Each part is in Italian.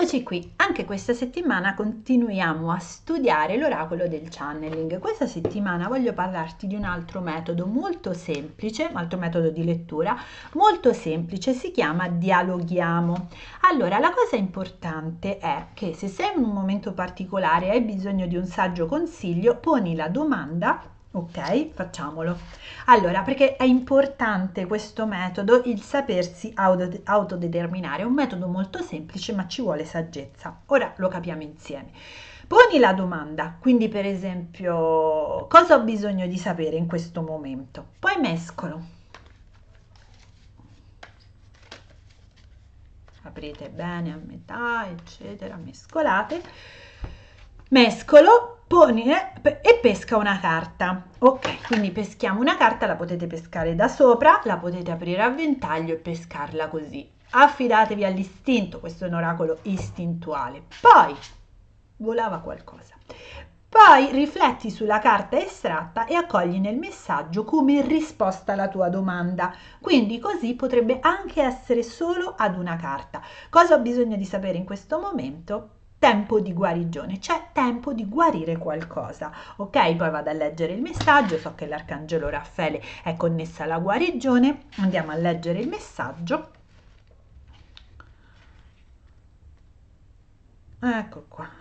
Eccoci qui, anche questa settimana continuiamo a studiare l'oracolo del channeling. Questa settimana voglio parlarti di un altro metodo molto semplice, un altro metodo di lettura molto semplice, si chiama dialoghiamo. Allora, la cosa importante è che se sei in un momento particolare e hai bisogno di un saggio consiglio, poni la domanda. Ok, facciamolo. Allora, perché è importante questo metodo, il sapersi autodeterminare. È un metodo molto semplice, ma ci vuole saggezza. Ora lo capiamo insieme. Poni la domanda, quindi per esempio, cosa ho bisogno di sapere in questo momento? Poi mescolo. Aprite bene a metà, eccetera, mescolate. Mescolo, poni e pesca una carta. Ok, quindi peschiamo una carta, la potete pescare da sopra, la potete aprire a ventaglio e pescarla così. Affidatevi all'istinto, questo è un oracolo istintuale. Poi volava qualcosa. Poi rifletti sulla carta estratta e accogli nel messaggio come risposta alla tua domanda. Quindi così potrebbe anche essere solo ad una carta. Cosa ho bisogno di sapere in questo momento? Tempo di guarigione, c'è tempo di guarire qualcosa, ok? Poi vado a leggere il messaggio, so che l'arcangelo Raffaele è connessa alla guarigione, andiamo a leggere il messaggio. Ecco qua.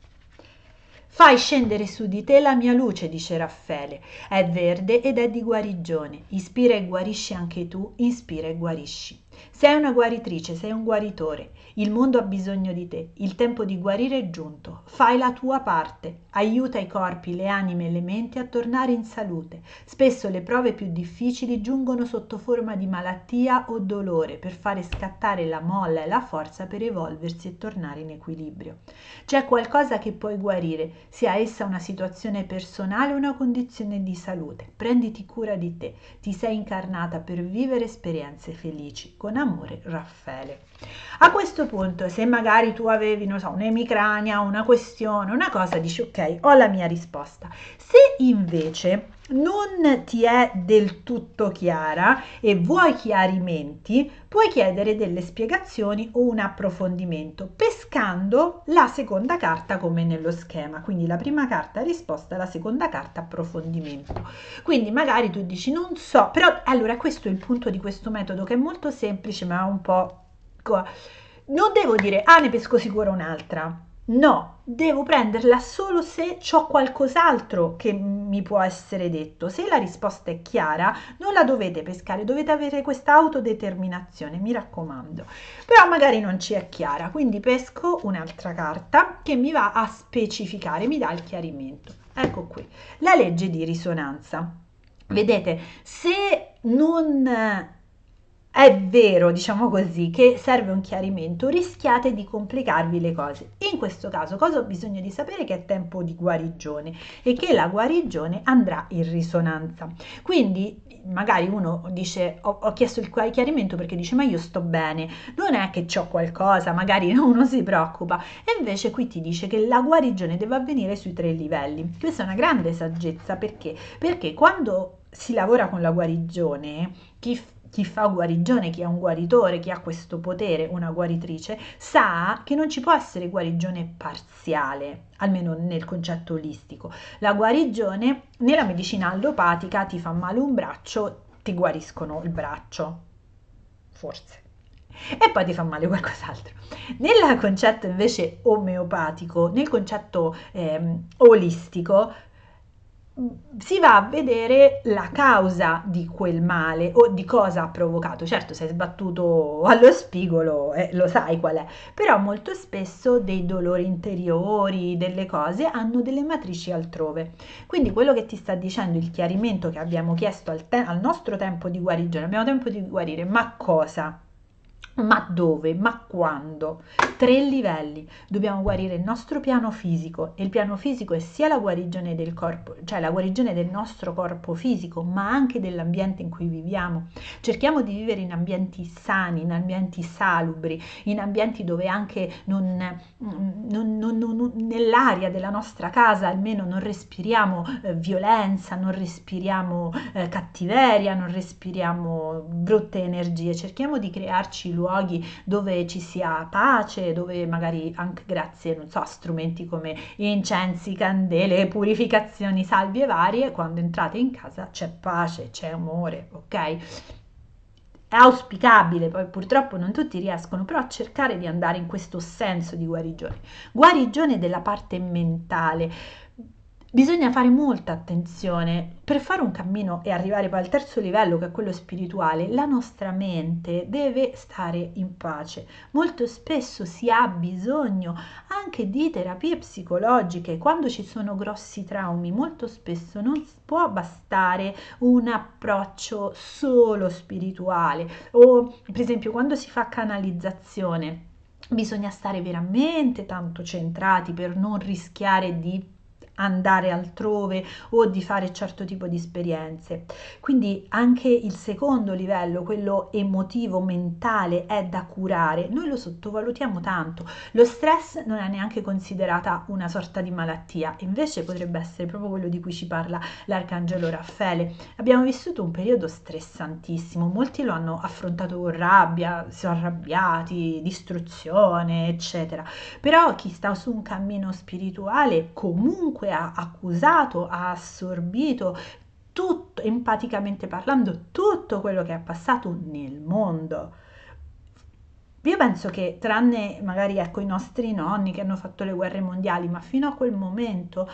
Fai scendere su di te la mia luce, dice Raffaele. È verde ed è di guarigione. Ispira e guarisci anche tu, ispira e guarisci. Sei una guaritrice, sei un guaritore. Il mondo ha bisogno di te. Il tempo di guarire è giunto. Fai la tua parte. Aiuta i corpi, le anime e le menti a tornare in salute. Spesso le prove più difficili giungono sotto forma di malattia o dolore per fare scattare la molla e la forza per evolversi e tornare in equilibrio. C'è qualcosa che puoi guarire, sia essa una situazione personale o una condizione di salute. Prenditi cura di te. Ti sei incarnata per vivere esperienze felici. Con amore, Raffaele. A questo punto, se magari tu avevi, non so, un'emicrania, una questione, una cosa, dici ok, ho la mia risposta. Se invece non ti è del tutto chiara e vuoi chiarimenti, puoi chiedere delle spiegazioni o un approfondimento pescando la seconda carta come nello schema. Quindi la prima carta risposta, la seconda carta approfondimento. Quindi magari tu dici non so, però allora questo è il punto di questo metodo che è molto semplice ma un po'... Non devo dire ne pesco sicuro un'altra. No, devo prenderla solo se c'ho qualcos'altro che mi può essere detto. Se la risposta è chiara, non la dovete pescare, dovete avere questa autodeterminazione, mi raccomando. Però magari non ci è chiara, quindi pesco un'altra carta che mi va a specificare, mi dà il chiarimento. Ecco qui, la legge di risonanza. Vedete, se non è vero, diciamo così, che serve un chiarimento, rischiate di complicarvi le cose. In questo caso, cosa ho bisogno di sapere? Che è tempo di guarigione e che la guarigione andrà in risonanza. Quindi magari uno dice ho chiesto il chiarimento perché dice ma io sto bene, non è che c'ho qualcosa, magari uno si preoccupa, e invece qui ti dice che la guarigione deve avvenire sui 3 livelli. Questa è una grande saggezza, perché quando si lavora con la guarigione, chi fa guarigione, chi è un guaritore, chi ha questo potere, una guaritrice, sa che non ci può essere guarigione parziale, almeno nel concetto olistico. La guarigione nella medicina allopatica ti fa male un braccio, ti guariscono il braccio, forse. E poi ti fa male qualcos'altro. Nel concetto invece omeopatico, nel concetto olistico, si va a vedere la causa di quel male o di cosa ha provocato. Certo, sei sbattuto allo spigolo, lo sai qual è, però molto spesso dei dolori interiori, delle cose hanno delle matrici altrove. Quindi quello che ti sta dicendo il chiarimento che abbiamo chiesto al nostro tempo di guarigione, abbiamo tempo di guarire, ma cosa? Ma dove? Ma quando? 3 livelli. Dobbiamo guarire il nostro piano fisico e il piano fisico è sia la guarigione del corpo, cioè la guarigione del nostro corpo fisico, ma anche dell'ambiente in cui viviamo. Cerchiamo di vivere in ambienti sani, in ambienti salubri, in ambienti dove anche nell'aria della nostra casa almeno non respiriamo violenza, non respiriamo cattiveria, non respiriamo brutte energie. Cerchiamo di crearci luoghi luoghi dove ci sia pace, dove magari anche grazie, non so, a strumenti come incensi, candele, purificazioni, salvie varie, quando entrate in casa c'è pace, c'è amore, ok? È auspicabile, poi purtroppo non tutti riescono, però a cercare di andare in questo senso di guarigione. Guarigione della parte mentale. Bisogna fare molta attenzione per fare un cammino e arrivare poi al terzo livello, che è quello spirituale. La nostra mente deve stare in pace. Molto spesso si ha bisogno anche di terapie psicologiche. Quando ci sono grossi traumi, molto spesso non può bastare un approccio solo spirituale, o per esempio quando si fa canalizzazione bisogna stare veramente tanto centrati per non rischiare di andare altrove o di fare certo tipo di esperienze. Quindi anche il secondo livello, quello emotivo, mentale, è da curare. Noi lo sottovalutiamo tanto. Lo stress non è neanche considerata una sorta di malattia, invece potrebbe essere proprio quello di cui ci parla l'arcangelo Raffaele. Abbiamo vissuto un periodo stressantissimo, molti lo hanno affrontato con rabbia, si sono arrabbiati, distruzione, eccetera. Però chi sta su un cammino spirituale comunque ha accusato, ha assorbito tutto, empaticamente parlando, tutto quello che è passato nel mondo. Io penso che tranne magari ecco i nostri nonni che hanno fatto le guerre mondiali, ma fino a quel momento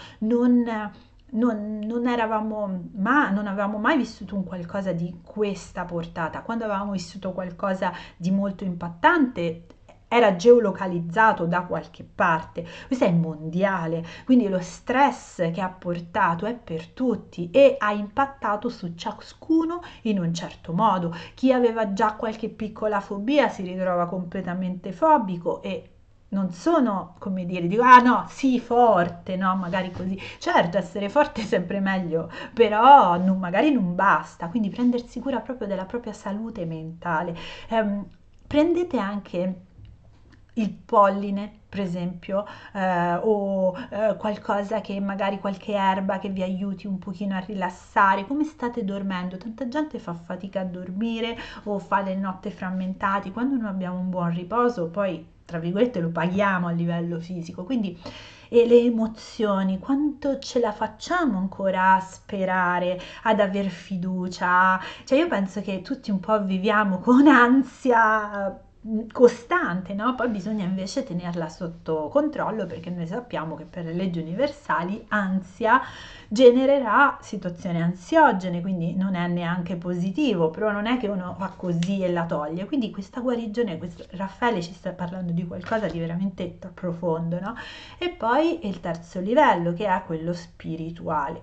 non eravamo non avevamo mai vissuto un qualcosa di questa portata. Quando avevamo vissuto qualcosa di molto impattante era geolocalizzato da qualche parte, questo è mondiale, quindi lo stress che ha portato è per tutti e ha impattato su ciascuno in un certo modo. Chi aveva già qualche piccola fobia si ritrova completamente fobico e non sono, come dire, dico, ah no, sii forte, no, magari così. Certo, essere forte è sempre meglio, però magari non basta, quindi prendersi cura proprio della propria salute mentale. Prendete anche il polline, per esempio, o qualcosa che magari qualche erba che vi aiuti un pochino a rilassare. Come state dormendo? Tanta gente fa fatica a dormire o fa le notte frammentati. Quando non abbiamo un buon riposo, poi tra virgolette lo paghiamo a livello fisico. Quindi e le emozioni, quanto ce la facciamo ancora a sperare, ad aver fiducia? Cioè io penso che tutti un po' viviamo con ansia costante, no? Poi bisogna invece tenerla sotto controllo perché noi sappiamo che per le leggi universali ansia genererà situazioni ansiogene, quindi non è neanche positivo, però non è che uno fa così e la toglie. Quindi questa guarigione, Raffaele ci sta parlando di qualcosa di veramente profondo, no? E poi il terzo livello che è quello spirituale.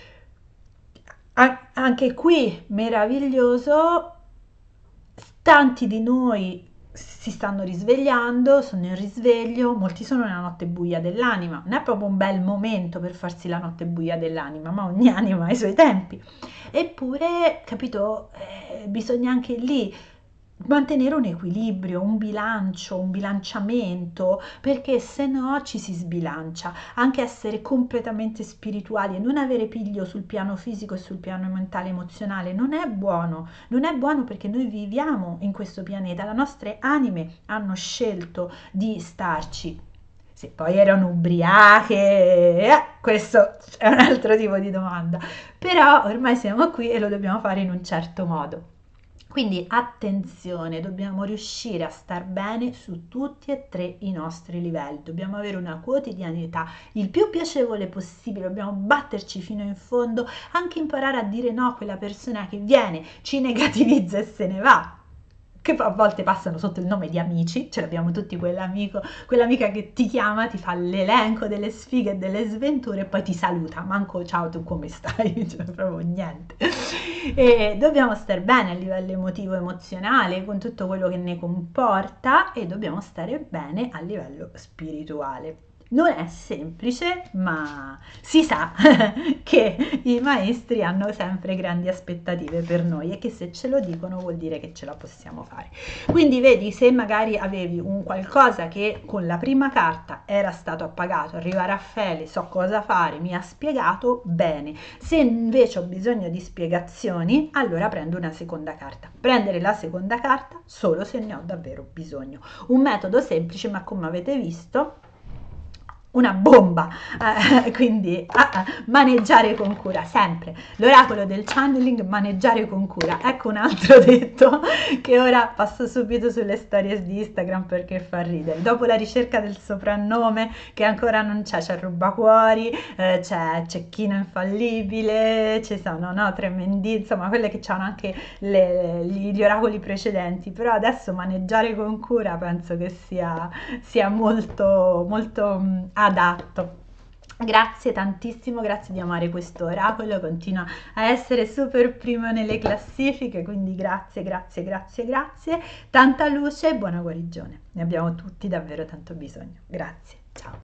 Anche qui meraviglioso, tanti di noi si stanno risvegliando, sono in risveglio, molti sono nella notte buia dell'anima, non è proprio un bel momento per farsi la notte buia dell'anima, ma ogni anima ha i suoi tempi. Eppure, capito, bisogna anche lì mantenere un equilibrio, un bilancio, un bilanciamento, perché se no ci si sbilancia. Anche essere completamente spirituali e non avere piglio sul piano fisico e sul piano mentale e emozionale non è buono. Non è buono perché noi viviamo in questo pianeta, le nostre anime hanno scelto di starci. Se poi erano ubriache, questo è un altro tipo di domanda. Però ormai siamo qui e lo dobbiamo fare in un certo modo. Quindi attenzione, dobbiamo riuscire a star bene su tutti e tre i nostri livelli, dobbiamo avere una quotidianità il più piacevole possibile, dobbiamo batterci fino in fondo, anche imparare a dire no a quella persona che viene, ci negativizza e se ne va, che a volte passano sotto il nome di amici, ce l'abbiamo tutti quell'amico, quell'amica che ti chiama, ti fa l'elenco delle sfighe e delle sventure e poi ti saluta, manco ciao tu come stai, cioè proprio niente. E dobbiamo stare bene a livello emotivo emozionale con tutto quello che ne comporta e dobbiamo stare bene a livello spirituale. Non è semplice, ma si sa che i maestri hanno sempre grandi aspettative per noi e che se ce lo dicono vuol dire che ce la possiamo fare. Quindi vedi, se magari avevi un qualcosa che con la prima carta era stato appagato, arriva Raffaele, so cosa fare, mi ha spiegato bene. Se invece ho bisogno di spiegazioni, allora prendo una seconda carta. Prendere la seconda carta solo se ne ho davvero bisogno. Un metodo semplice, ma come avete visto una bomba, quindi maneggiare con cura, sempre l'oracolo del channeling, maneggiare con cura. Ecco un altro detto che ora passo subito sulle storie di Instagram perché fa ridere. Dopo la ricerca del soprannome che ancora non c'è Rubacuori, c'è Cecchino Infallibile, ci sono, no, Tremendi, insomma quelle che hanno anche gli oracoli precedenti, però adesso maneggiare con cura penso che sia molto molto adatto. Grazie tantissimo, grazie di amare questo oracolo, continua a essere super primo nelle classifiche, quindi grazie, grazie, grazie, grazie, tanta luce e buona guarigione, ne abbiamo tutti davvero tanto bisogno. Grazie, ciao.